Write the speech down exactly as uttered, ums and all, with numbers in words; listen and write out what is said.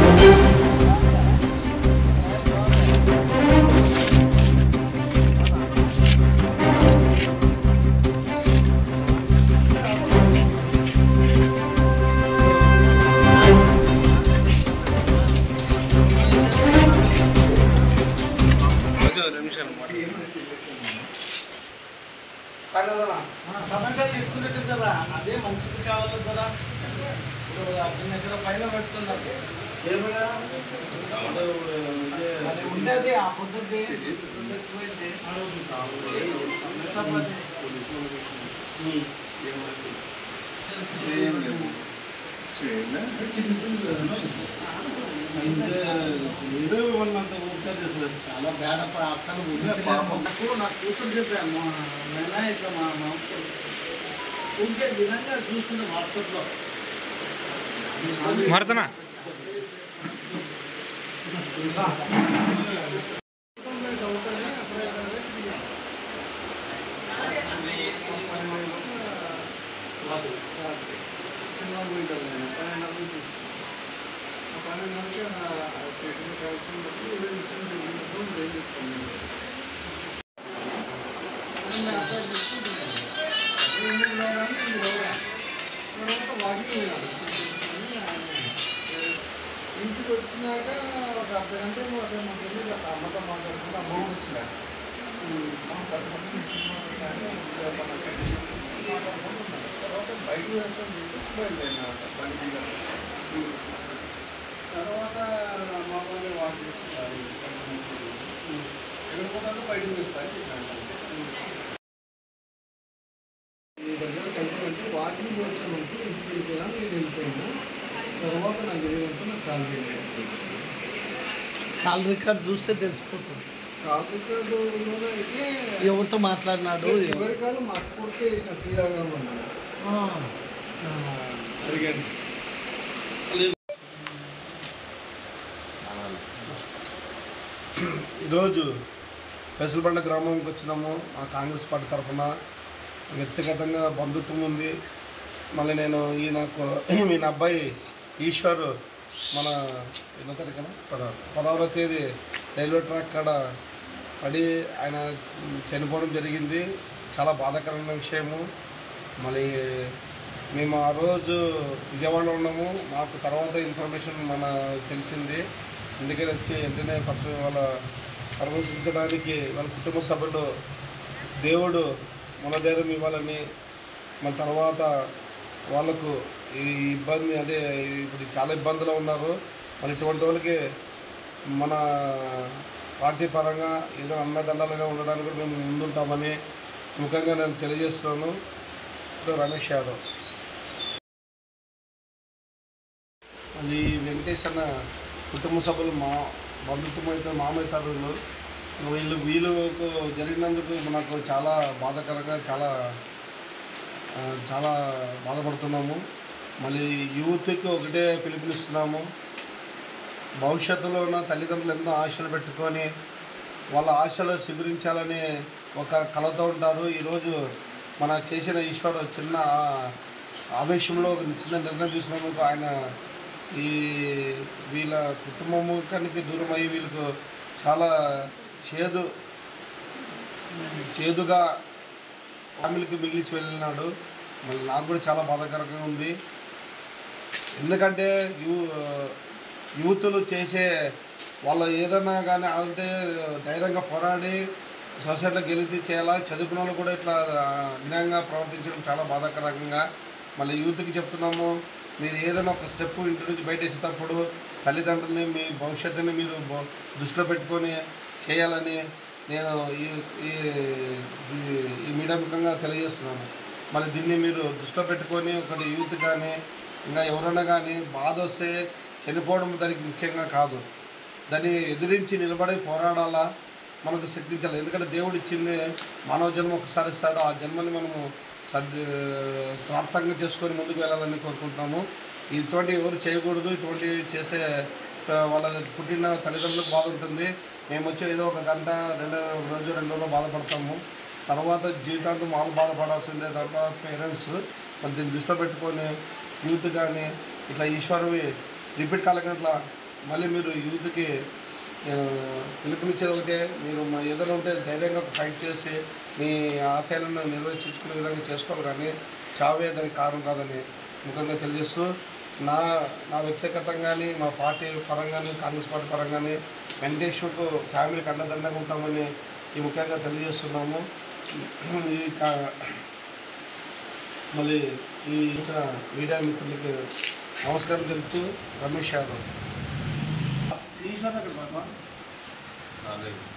తమంతా తీసుకునేట్టు కదా, అదే మంచిది కావాలి కదా. ఇప్పుడు అతని దగ్గర పైన పెడుతున్నారు అది ఉండేది ఆ పొద్దుంది చాలా బేడ అసలు నాకు నా కూతురు చెప్పాను నేనా ఇట్లా మా మా ఊరికే విధంగా చూసిన వాట్సాప్లో మరతనా సినిమా పోయింటాను పన్నెండు తీసుకున్నాను పన్నెండుకి స్టేషన్ కలిసి ఇరవై నిమిషం తెలియదు ఏం చెప్తాను తర్వాత వాకింగ్ ఇంటికి వచ్చినాక ఒక అర్ధ గంట అదే మా తెలియదు అమ్మతో మాట్లాడుకుంటే అమ్మ వచ్చినాక తర్వాత బయట వేస్తాను చెప్పేసి బయలుదేరినాక బండి తర్వాత మా వాళ్ళు వాక్ చేసుకుంటారు ఎదుర్కొంటాను బయటకు వేస్తాను చెప్పాను మీ దగ్గర కలిసి వచ్చి వాకింగ్ వచ్చామంటే ఇంటికి వెళ్ళిపోయినా నేను వెళ్ళిపోయాను తర్వాత నాకు ఏదంటే నాకు కాల్ చేయాలి కాల్ రికార్డ్ చూస్తే తెలిసిపోతుంది కాల్ రికార్డు అయితే ఎవరితో మాట్లాడినాడు చివరి కాలం మా అక్కడికే వేసిన టీ తాగామన్నాడు అడిగాను ఈరోజు పెసలబండ గ్రామానికి వచ్చినాము ఆ కాంగ్రెస్ పార్టీ తరఫున వ్యక్తిగతంగా బంధుత్వం ఉంది. మళ్ళీ నేను ఈ నాకు ఈయన అబ్బాయి ఈశ్వర్ మన ఎన్నో తారీఖున పదహారు పదహారవ తేదీ రైల్వే ట్రాక్ కాడ పడి ఆయన చనిపోవడం జరిగింది. చాలా బాధాకరమైన విషయము. మళ్ళీ మేము ఆ రోజు విజయవాడలో ఉన్నాము. మాకు తర్వాత ఇన్ఫర్మేషన్ మన తెలిసింది. అందుకని వచ్చి వెంటనే ఫస్ట్ వాళ్ళ పరామర్శించడానికి వాళ్ళ కుటుంబ సభ్యులు దేవుడు మనధైర్యం ఇవ్వాలని, మన తర్వాత వాళ్ళకు ఈ ఇబ్బంది అదే ఇప్పుడు చాలా ఇబ్బందులు ఉన్నారు. మరి ఇటువంటి వాళ్ళకి మన పార్టీ పరంగా ఏదో అన్నదండలుగా ఉండడానికి కూడా మేము ముందుంటామని ముఖ్యంగా నేను తెలియజేస్తున్నాను. రమేష్ యాదవ్. అది వెంకటేష్ అన్న కుటుంబ సభ్యులు మా బంధుత్వం అయితే మామయ్య తరువులు వీళ్ళు వీళ్ళకు జరిగినందుకు మనకు చాలా బాధాకరంగా చాలా చాలా బాధపడుతున్నాము. మళ్ళీ యూత్కి ఒకటే పిలుపునిస్తున్నాము. భవిష్యత్తులో ఉన్న తల్లిదండ్రులు ఎంతో ఆశలు పెట్టుకొని వాళ్ళ ఆశలు స్వీకరించాలని ఒక కళతో ఉంటారు. ఈరోజు మన చేసిన ఈశ్వర్ చిన్న ఆవేశంలో చిన్న నిర్ణయం తీసుకున్నందుకు ఆయన ఈ వీళ్ళ కుటుంబానికి దూరం అయ్యి వీళ్ళకు చాలా చేదు చేదుగా ఫ్యామిలీకి మిగిలిచి వెళ్ళినాడు. మళ్ళీ నాకు కూడా చాలా బాధాకరంగా ఉంది. ఎందుకంటే యూ యూత్లు చేసే వాళ్ళు ఏదన్నా కానీ అంటే ధైర్యంగా పోరాడి సొసైటీలో గెలిచి చేయాలా. చదువుకున్న వాళ్ళు కూడా ఇట్లా వినయంగా ప్రవర్తించడం చాలా బాధాకరంగా. మళ్ళీ యూత్కి చెప్తున్నాము, మీరు ఏదైనా ఒక స్టెప్ ఇంటి నుంచి బయట వేసేటప్పుడు తల్లిదండ్రులని మీ భవిష్యత్తుని మీరు దృష్టిలో పెట్టుకొని చేయాలని నేను ఈ ఈ మీడియా ముఖంగా తెలియజేస్తున్నాను. మళ్ళీ దీన్ని మీరు దృష్టిలో పెట్టుకొని ఒకటి యూత్ కానీ ఇంకా ఎవరైనా కానీ బాధ వస్తే చనిపోవడం దానికి ముఖ్యంగా కాదు, దాన్ని ఎదిరించి నిలబడి పోరాడాలా, మనకు శక్తించాలి. ఎందుకంటే దేవుడు ఇచ్చింది మానవ జన్మ ఒకసారి ఇస్తాడు. ఆ జన్మని మనము సద్ స్వార్థంగా చేసుకొని ముందుకు వెళ్ళాలని కోరుకుంటున్నాము. ఇటువంటి ఎవరు చేయకూడదు. ఇటువంటి చేసే వాళ్ళ పుట్టిన తల్లిదండ్రులకు బాధ ఉంటుంది. మేము వచ్చి ఏదో ఒక గంట రెండు రోజు రెండు రోజులు బాధపడతాము. తర్వాత జీవితాంతం వాళ్ళు బాధపడాల్సిందే తప్ప పేరెంట్స్ మరి దీన్ని దృష్టిలో పెట్టుకొని యూత్ కానీ ఇట్లా ఈశ్వరువి రిపీట్ కాలేక ఇట్లా మళ్ళీ మీరు యూత్కి నేను పిలుపునిచ్చేది ఒకటే, మీరు మా ఏదైనా ఉంటే ధైర్యంగా ఫైట్ చేసి మీ ఆశయాలను నిర్వహించుకునే విధంగా చేసుకోవాలి, కానీ చావే దానికి కారణం కాదని ముఖ్యంగా తెలియజేస్తూ, నా నా వ్యక్తిగతంగాని మా పార్టీ పరంగాని కాంగ్రెస్ పార్టీ పరంగాని వెంకటేశ్వర్కు ఫ్యామిలీకి అండదండగా ఉంటామని ఈ ముఖ్యంగా తెలియజేస్తున్నాము. ఈ మళ్ళీ ఈ ఇచ్చిన మీడియా మిత్రులకి నమస్కారం తెలుపుతూ రమేష్ యాదవ్. ఈశ్వర్